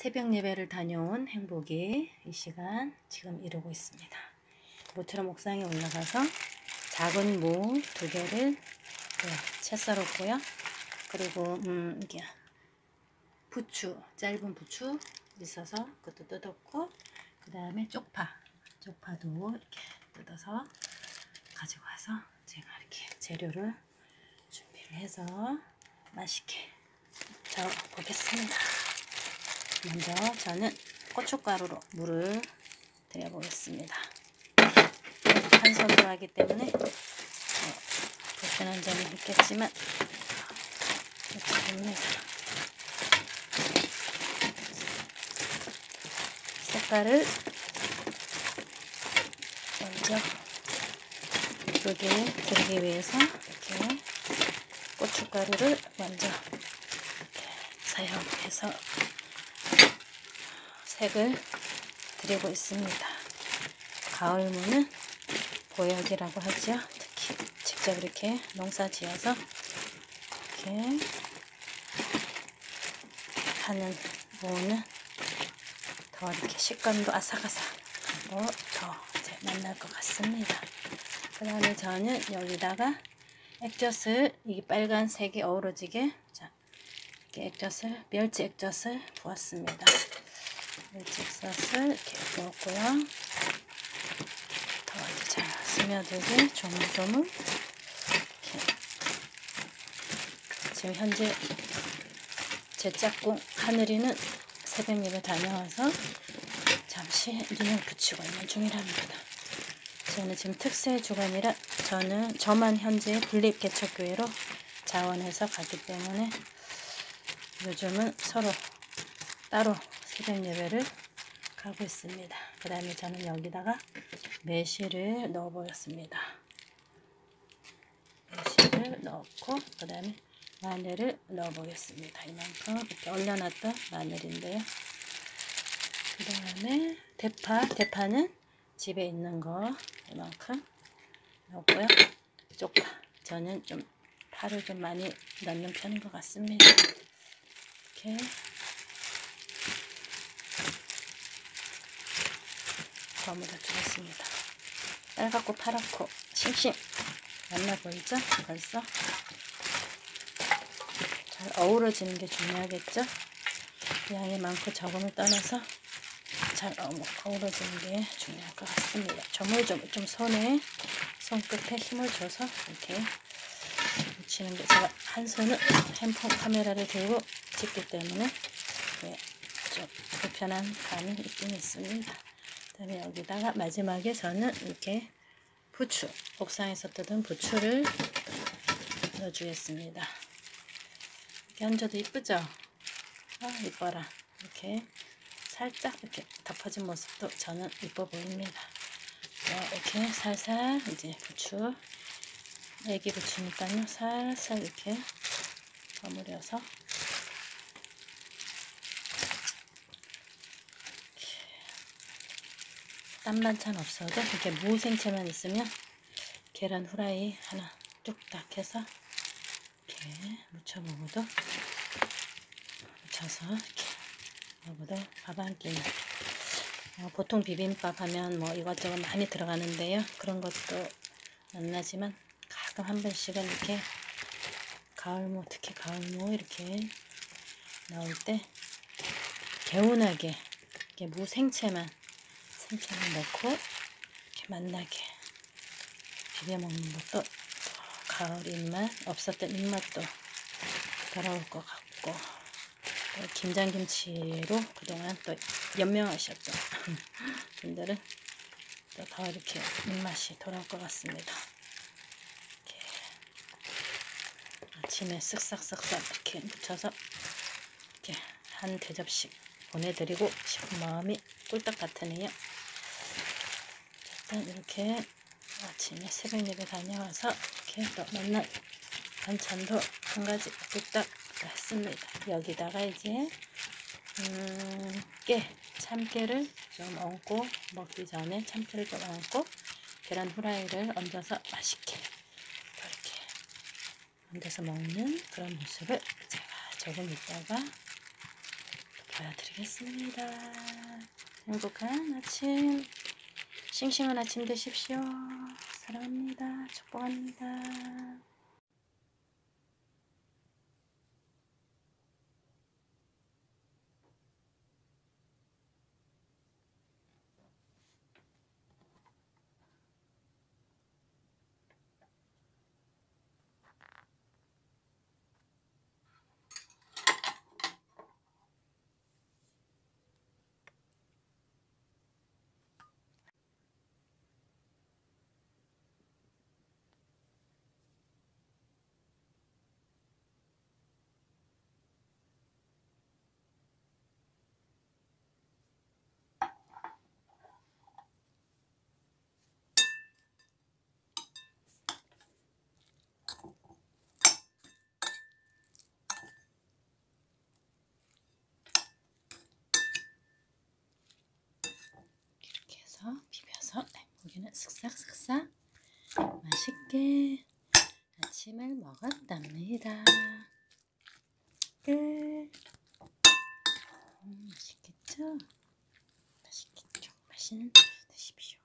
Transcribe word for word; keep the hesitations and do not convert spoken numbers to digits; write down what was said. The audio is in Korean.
새벽 예배를 다녀온 행복이 이 시간 지금 이루고 있습니다. 모처럼 옥상에 올라가서 작은 무 두 개를 네, 채 썰었고요. 그리고 음, 이게 부추, 짧은 부추 있어서 그것도 뜯었고, 그 다음에 쪽파, 쪽파도 이렇게 뜯어서 가지고 와서 제가 이렇게 재료를 준비를 해서 맛있게 저어 보겠습니다. 먼저 저는 고춧가루로 물을 들여 보겠습니다. 한 손으로 하기 때문에 어, 불편한 점이 있겠지만 이렇게 됩니다. 색깔을 먼저 예쁘게 들기 위해서 이렇게 고춧가루를 먼저 이렇게 사용해서 색을 드리고 있습니다. 가을무는 보약이라고 하죠. 특히 직접 이렇게 농사 지어서 이렇게 하는 무는 더 이렇게 식감도 아삭아삭하고 더 맛날 것 같습니다. 그 다음에 저는 여기다가 액젓을, 이 빨간색이 어우러지게 자, 이렇게 액젓을, 멸치 액젓을 부었습니다. 멸치 액젓을 이렇게 부었고요. 더 이제 잘 스며들게 조물조물 이렇게. 지금 현재 제 짝꿍 하늘이는 새벽 예배 다녀와서 잠시 눈을 붙이고 있는 중이랍니다. 저는 지금 특세 주간이라 저는 저만 현재 분립개척교회로 자원해서 가기 때문에 요즘은 서로 따로 새벽 예배를 가고 있습니다. 그 다음에 저는 여기다가 매실을 넣어 보였습니다. 매실을 넣고 그 다음에 마늘을 넣어 보겠습니다. 이만큼 이렇게 얼려놨던 마늘인데요. 그 다음에 대파, 대파는 집에 있는 거 이만큼 넣고요. 쪽파, 저는 좀 파를 좀 많이 넣는 편인 것 같습니다. 이렇게 버무려 주겠습니다. 빨갛고 파랗고 싱싱 맛나 보이죠? 벌써 잘 어우러지는 게 중요하겠죠? 양이 많고 적음을 떠나서 잘 어우러지는 게 중요할 것 같습니다. 조물조물 좀 손에 손끝에 힘을 줘서 이렇게 묻히는 게, 제가 한 손은 핸폰 카메라를 들고 찍기 때문에 네, 좀 불편한 감이 있긴 있습니다. 그 다음에 여기다가 마지막에 저는 이렇게 부추, 옥상에서 뜯은 부추를 넣어주겠습니다. 이렇게 얹어도 이쁘죠? 아, 이뻐라. 이렇게 살짝 이렇게 덮어진 모습도 저는 이뻐 보입니다. 자, 이렇게 살살 이제 부추, 애기 부추니까요. 살살 이렇게 버무려서 딴 반찬 없어도 이렇게 무 생채만 있으면 계란 후라이 하나 뚝딱 해서 이렇게 무쳐 먹어도, 묻혀서 이렇게 먹어도 밥 한 끼. 어, 보통 비빔밥 하면 뭐 이것저것 많이 들어가는데요. 그런 것도 만나지만 가끔 한 번씩은 이렇게 가을무, 특히 가을무 이렇게 나올 때 개운하게 이렇게 무 생채만 생채만 넣고 이렇게 맛나게 비벼 먹는 것도 가을 입맛, 없었던 입맛도 돌아올 것 같고, 또 김장김치로 그동안 또 연명하셨던 분들은 또 더 이렇게 입맛이 돌아올 것 같습니다. 이렇게 아침에 쓱싹쓱싹 이렇게 묻혀서 이렇게 한 대접씩 보내드리고 싶은 마음이 꿀떡 같으네요. 일단 이렇게 아침에 새벽 예배 다녀와서 이렇게 또 만난 반찬도 한 가지 뚝딱 했습니다. 여기다가 이제 음, 깨, 참깨를 좀 얹고, 먹기 전에 참깨를 좀 얹고 계란 후라이를 얹어서 맛있게 이렇게 얹어서 먹는 그런 모습을 제가 조금 있다가 보여드리겠습니다. 행복한 아침, 싱싱한 아침 되십시오. 사랑합니다. 축복합니다. 비벼서 고기는 슥싹슥싹 맛있게 아침을 먹었답니다. 끝. 음, 맛있겠죠? 맛있겠죠? 맛있는 하루 되십시오.